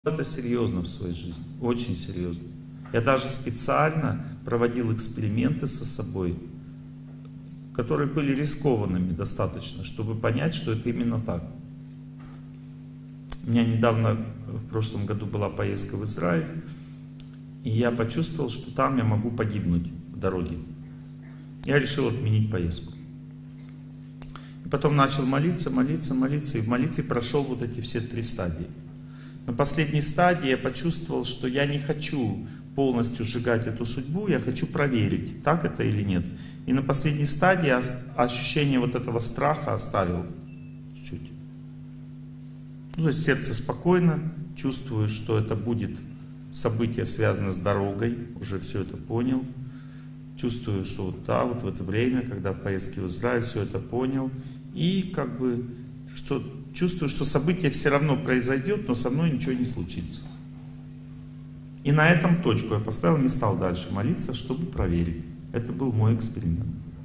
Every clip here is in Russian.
Это серьезно в своей жизни, очень серьезно. Я даже специально проводил эксперименты со собой, которые были рискованными достаточно, чтобы понять, что это именно так. У меня недавно, в прошлом году, была поездка в Израиль, и я почувствовал, что там я могу погибнуть в дороге. Я решил отменить поездку. И потом начал молиться, и в молитве прошел вот эти все 3 стадии. На последней стадии я почувствовал, что я не хочу полностью сжигать эту судьбу, я хочу проверить, так это или нет. И на последней стадии ощущение вот этого страха оставил чуть-чуть. Ну, то есть сердце спокойно, чувствую, что это будет событие, связанное с дорогой, уже все это понял. Чувствую, что вот, да, вот в это время, когда в поездке в Израиль, все это понял. И как бы, что чувствую, что событие все равно произойдет, но со мной ничего не случится. И на этом точку я поставил, не стал дальше молиться, чтобы проверить. Это был мой эксперимент.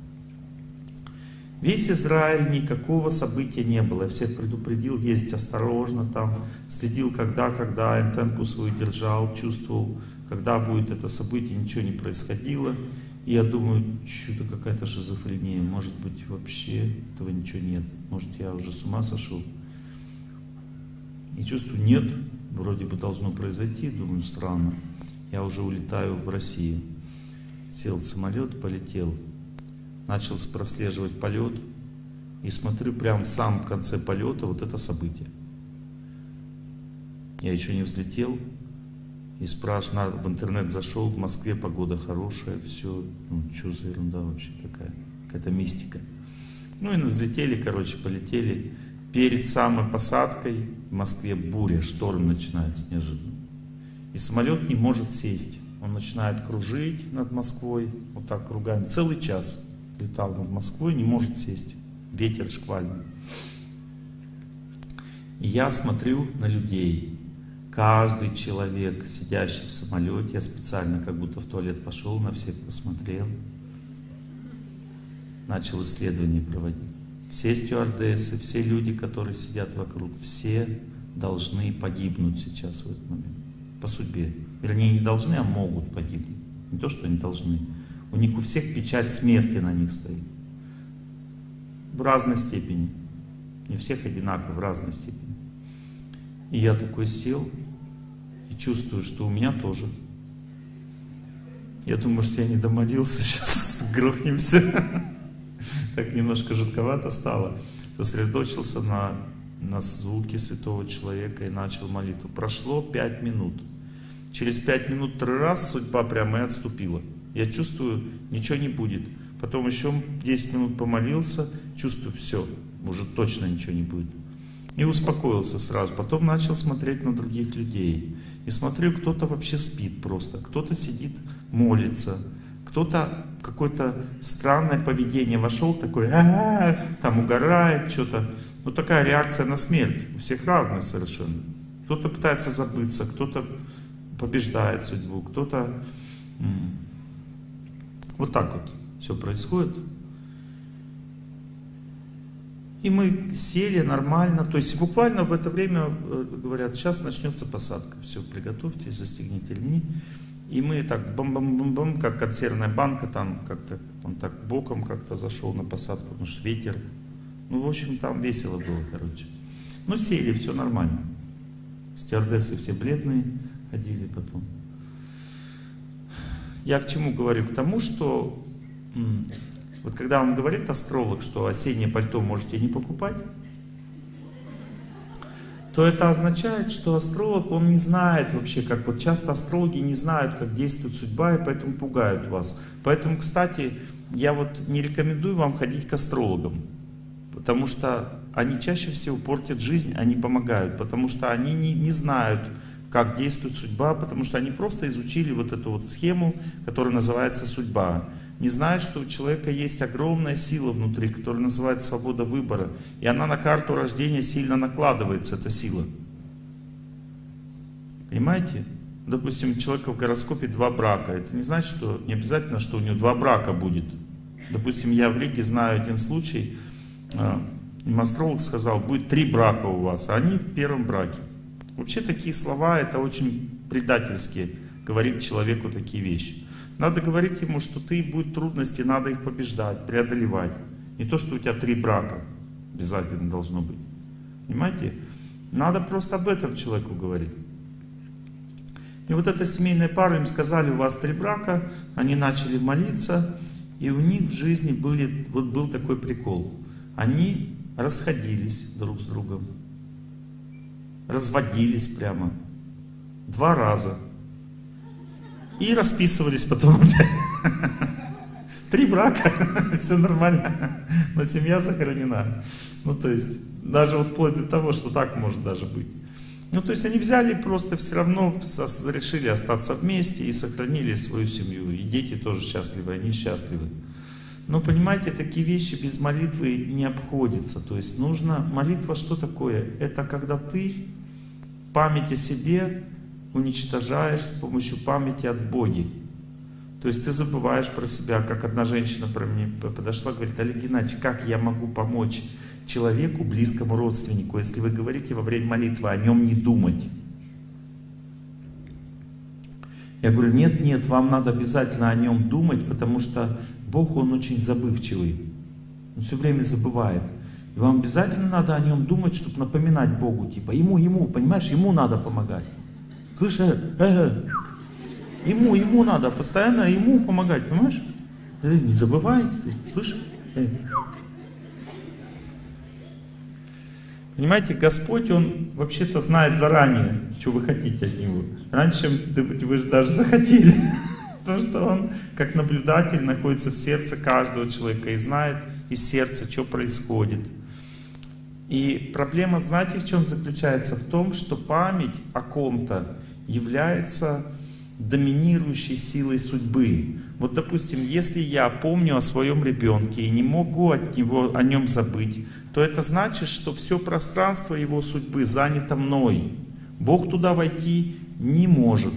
Весь Израиль, никакого события не было. Я всех предупредил, ездить осторожно там, следил, когда антенку свою держал, чувствовал, когда будет это событие, ничего не происходило. И я думаю, что-то какая-то шизофрения, может быть вообще этого ничего нет, может я уже с ума сошел. И чувствую, нет, вроде бы должно произойти, думаю, странно. Я уже улетаю в Россию. Сел в самолет, полетел. Начал прослеживать полет. И смотрю, прямо в самом конце полета вот это событие. Я еще не взлетел. И спрашиваю, в интернет зашел, в Москве погода хорошая, все. Ну, что за ерунда вообще такая? Какая-то мистика. Ну и взлетели, короче, полетели. Перед самой посадкой в Москве буря, шторм начинается неожиданно. И самолет не может сесть. Он начинает кружить над Москвой, вот так кругами. Целый час летал над Москвой, не может сесть. Ветер шквальный. И я смотрю на людей. Каждый человек, сидящий в самолете, я специально как будто в туалет пошел, на всех посмотрел. Начал исследования проводить. Все стюардессы, все люди, которые сидят вокруг, все должны погибнуть сейчас в этот момент. По судьбе. Вернее, не должны, а могут погибнуть. Не то, что они должны. У них у всех печать смерти на них стоит. В разной степени. Не всех одинаково, в разной степени. И я такой сел и чувствую, что у меня тоже. Я думаю, что я не домолился, сейчас грохнемся. Так немножко жутковато стало. Сосредоточился на звуке святого человека и начал молитву. Прошло 5 минут. Через 5 минут 3 раз судьба прямо и отступила. Я чувствую, ничего не будет. Потом еще 10 минут помолился, чувствую, все, уже точно ничего не будет. И успокоился сразу. Потом начал смотреть на других людей. И смотрю, кто-то вообще спит просто, кто-то сидит, молится. Кто-то какое-то странное поведение вошел, такой, там угорает что-то. Ну такая реакция на смерть. У всех разная совершенно. Кто-то пытается забыться, кто-то побеждает судьбу, кто-то... Вот так вот все происходит. И мы сели нормально. То есть буквально в это время говорят, сейчас начнется посадка. Все, приготовьтесь, застегните ремни. И мы так бам-бам-бам-бам, как консервная банка, там как-то он так боком как-то зашел на посадку, потому что ветер. Ну, в общем, там весело было, короче. Ну, сели, все нормально. Стюардессы все бледные ходили потом. Я к чему говорю? К тому, что вот когда он говорит, астролог, что осеннее пальто можете не покупать, то это означает, что астролог, он не знает вообще, как вот часто астрологи не знают, как действует судьба, и поэтому пугают вас. Поэтому, кстати, я вот не рекомендую вам ходить к астрологам, потому что они чаще всего портят жизнь, они помогают, потому что они не знают, как действует судьба, потому что они просто изучили вот эту вот схему, которая называется судьба. Не знают, что у человека есть огромная сила внутри, которая называется свобода выбора. И она на карту рождения сильно накладывается, эта сила. Понимаете? Допустим, у человека в гороскопе 2 брака. Это не значит, что не обязательно, что у него 2 брака будет. Допустим, я в Риге знаю один случай. Им астролог сказал, будет 3 брака у вас, а они в 1-м браке. Вообще такие слова, это очень предательски говорить человеку такие вещи. Надо говорить ему, что ты будут трудности, надо их побеждать, преодолевать. Не то, что у тебя 3 брака обязательно должно быть. Понимаете? Надо просто об этом человеку говорить. И вот эта семейная пара, им сказали, у вас 3 брака, они начали молиться, и у них в жизни был такой прикол. Они расходились друг с другом, разводились прямо 2 раза и расписывались потом опять. 3 брака, все нормально, но семья сохранена. Ну то есть, даже вот вплоть до того, что так может даже быть. Ну то есть они взяли просто все равно, решили остаться вместе и сохранили свою семью. И дети тоже счастливы, они счастливы. Но понимаете, такие вещи без молитвы не обходятся. То есть нужно, молитва что такое? Это когда ты память о себе уничтожаешь с помощью памяти от Боги. То есть ты забываешь про себя, как одна женщина про меня подошла, говорит: Олег Геннадьевич, как я могу помочь человеку, близкому родственнику, если вы говорите во время молитвы о нем не думать? Я говорю: нет, вам надо обязательно о нем думать, потому что Бог, Он очень забывчивый. Он все время забывает. И вам обязательно надо о нем думать, чтобы напоминать Богу, типа, ему, понимаешь, ему надо помогать. Слышишь, ему надо, постоянно ему помогать, понимаешь? Не забывай, слышишь? Понимаете, Господь, Он вообще-то знает заранее, что вы хотите от Него. Раньше, чем вы же даже захотели. Потому что Он, как наблюдатель, находится в сердце каждого человека и знает из сердца, что происходит. И проблема, знаете, в чем заключается? В том, что память о ком-то является доминирующей силой судьбы. Вот, допустим, если я помню о своем ребенке и не могу о нем забыть, то это значит, что все пространство его судьбы занято мной. Бог туда войти не может.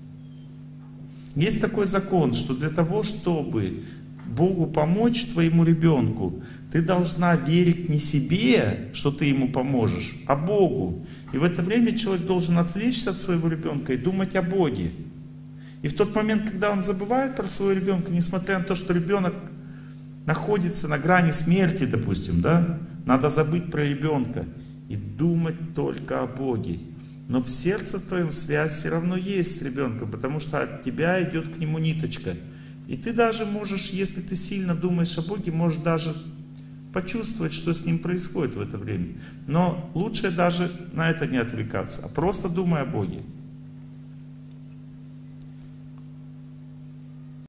Есть такой закон, что для того, чтобы Богу помочь твоему ребенку, ты должна верить не себе, что ты ему поможешь, а Богу. И в это время человек должен отвлечься от своего ребенка и думать о Боге. И в тот момент, когда он забывает про своего ребенка, несмотря на то, что ребенок находится на грани смерти, допустим, да, надо забыть про ребенка и думать только о Боге. Но в сердце твоем связь все равно есть с ребенком, потому что от тебя идет к нему ниточка. И ты даже можешь, если ты сильно думаешь о Боге, можешь даже почувствовать, что с ним происходит в это время. Но лучше даже на это не отвлекаться, а просто думай о Боге.